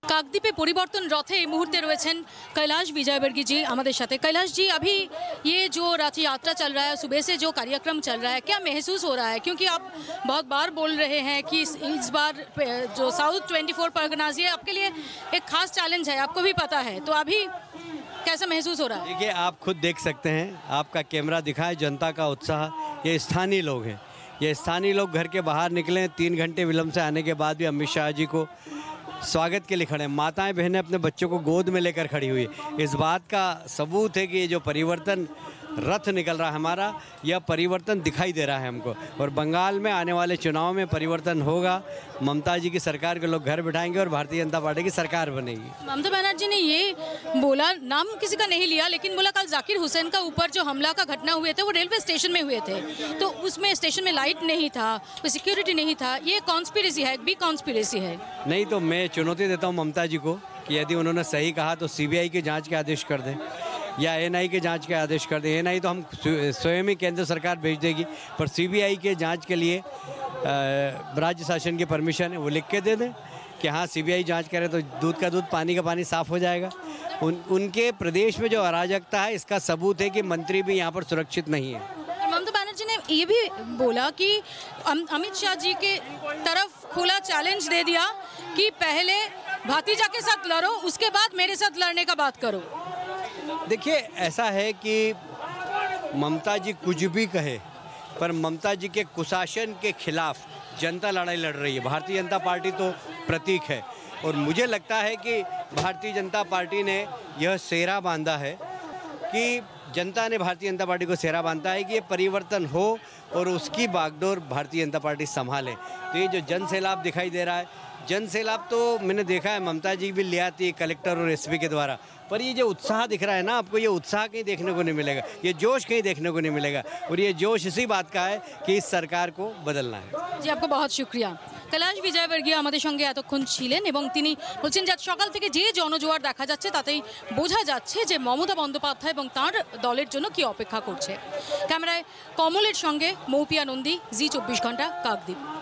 काकद्वीपे परिवर्तन रथे এই মুহূর্তে রয়েছেন कैलाश विजयवर्गीय जी हमारे साथ। कैलाश जी, अभी ये जो रथ यात्रा चल रहा है, सुबह से जो कार्यक्रम चल रहा है, क्या महसूस हो रहा है? क्योंकि आप बहुत बार बोल रहे हैं कि इस बार जो साउथ 24 परगनाज ये आपके लिए एक खास चैलेंज है, आपको भी पता है, तो अभी कैसा महसूस हो रहा है? देखिए, आप खुद देख सकते हैं, आपका कैमरा दिखाए जनता का उत्साह। ये स्थानीय लोग हैं, ये स्थानीय लोग घर के बाहर निकले, 3 घंटे विलम्ब से आने के बाद भी अमित शाह जी को स्वागत के लिए खड़े। माताएं बहनें अपने बच्चों को गोद में लेकर खड़ी हुई। इस बात का सबूत है कि ये जो परिवर्तन रथ निकल रहा है हमारा, यह परिवर्तन दिखाई दे रहा है हमको। और बंगाल में आने वाले चुनाव में परिवर्तन होगा। ममता जी की सरकार के लोग घर बिठाएंगे और भारतीय जनता पार्टी की सरकार बनेगी। ममता बनर्जी ने ये बोला, नाम किसी का नहीं लिया, लेकिन बोला कल जाकिर हुसैन का ऊपर जो हमला का घटना हुए थे वो रेलवे स्टेशन में हुए थे, तो उसमें स्टेशन में लाइट नहीं था, कोई सिक्योरिटी नहीं था, ये कॉन्स्पिरेसी है, बिग कॉन्स्पिरेसी है। नहीं तो मैं चुनौती देता हूँ ममता जी को कि यदि उन्होंने सही कहा तो सीबीआई की जांच के आदेश कर दें या एनआई के जांच के आदेश कर दें। एनआई तो हम स्वयं ही केंद्र सरकार भेज देगी, पर सीबीआई के जांच के लिए राज्य शासन की परमिशन है, वो लिख के दे दें कि हाँ सीबीआई जांच करे तो दूध का दूध पानी का पानी साफ हो जाएगा। उनके प्रदेश में जो अराजकता है, इसका सबूत है कि मंत्री भी यहाँ पर सुरक्षित नहीं है। ममता बनर्जी ने ये भी बोला कि अमित शाह जी के तरफ खुला चैलेंज दे दिया कि पहले भतीजा के साथ लड़ो, उसके बाद मेरे साथ लड़ने का बात करो। देखिए, ऐसा है कि ममता जी कुछ भी कहे, पर ममता जी के कुशासन के खिलाफ जनता लड़ाई लड़ रही है। भारतीय जनता पार्टी तो प्रतीक है, और मुझे लगता है कि भारतीय जनता पार्टी ने यह सेहरा बांधा है कि जनता ने भारतीय जनता पार्टी को सेहरा बांधा है कि ये परिवर्तन हो और उसकी बागडोर भारतीय जनता पार्टी संभाले। तो ये जो जन सैलाब दिखाई दे रहा है, जन सैलाब तो मैंने देखा है ममता जी भी ले आती है कलेक्टर और एसपी के द्वारा, पर ये जो उत्साह दिख रहा है ना आपको, ये उत्साह कहीं देखने को नहीं मिलेगा, ये जोश कहीं देखने को नहीं मिलेगा। और ये जोश इसी बात का है कि इस सरकार को बदलना है। जी, आपको बहुत शुक्रिया। कैलाश विजयवर्गीय আমাদের সঙ্গে এতক্ষণ ছিলেন এবং তিনি বলছেন যে সকাল থেকে যে জনজোয়ার দেখা যাচ্ছে তাতেই বোঝা যাচ্ছে যে মমতা বন্দ্যোপাধ্যায় এবং তার দলের জন্য কি অপেক্ষা করছে। ক্যামেরায় কমলের সঙ্গে মৌপিয়া নন্দী, জি 24 ঘন্টা, কাকদ্বীপ।